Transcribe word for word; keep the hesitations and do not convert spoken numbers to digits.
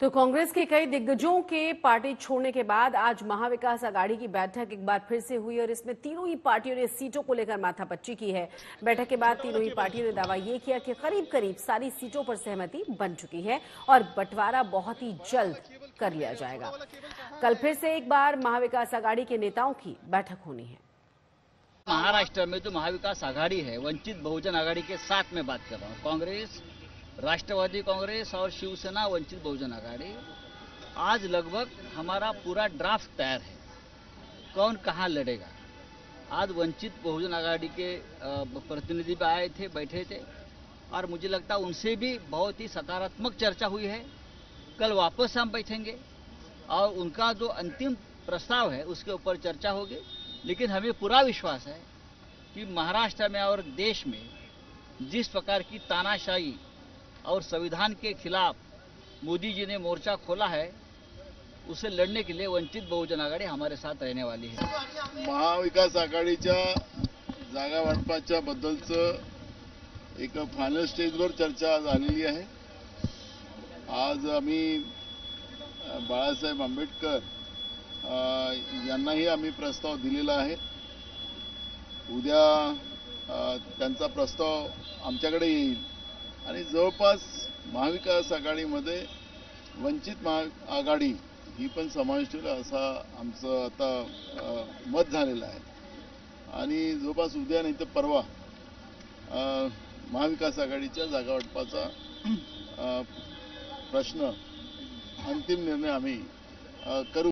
तो कांग्रेस के कई दिग्गजों के पार्टी छोड़ने के बाद आज महाविकास आघाड़ी की बैठक एक बार फिर से हुई और इसमें तीनों ही पार्टियों ने सीटों को लेकर माथापच्ची की है। बैठक के बाद तीनों ही पार्टियों ने दावा ये किया कि करीब करीब सारी सीटों पर सहमति बन चुकी है और बंटवारा बहुत ही जल्द कर लिया जाएगा। कल फिर से एक बार महाविकास आघाड़ी के नेताओं की बैठक होनी है। महाराष्ट्र में जो महाविकास आघाड़ी है, वंचित बहुजन आघाड़ी के साथ में बात कर रहा हूँ, कांग्रेस, राष्ट्रवादी कांग्रेस और शिवसेना वंचित बहुजन आघाड़ी, आज लगभग हमारा पूरा ड्राफ्ट तैयार है। कौन कहाँ लड़ेगा, आज वंचित बहुजन आघाड़ी के प्रतिनिधि भी आए थे, बैठे थे और मुझे लगता है उनसे भी बहुत ही सकारात्मक चर्चा हुई है। कल वापस हम बैठेंगे और उनका जो अंतिम प्रस्ताव है उसके ऊपर चर्चा होगी। लेकिन हमें पूरा विश्वास है कि महाराष्ट्र में और देश में जिस प्रकार की तानाशाही और संविधान के खिलाफ मोदी जी ने मोर्चा खोला है, उसे लड़ने के लिए वंचित बहुजन आघाड़ी हमारे साथ रहने वाली है। महाविकास आघाडीच्या जागा वाटपाच्या बद्दलचं एक फायनल स्टेजवर चर्चा झालेली आहे। आज आम्ही बाळासाहेब आंबेडकर यांनाही आम्ही प्रस्ताव दिलेला आहे। उद्या त्यांचा प्रस्ताव आमच्याकडे येईल आणि जवळपास महाविकास आघाडीमध्ये वंचित आघाडी ही पण समाविष्ट होईल असा आमचं आता मत झालेलं आहे। आणि जवळपास उद्या नाही तर परवा महाविकास आघाडीच्या जागा वाटपाचा प्रश्न अंतिम निर्णय आम्ही करू।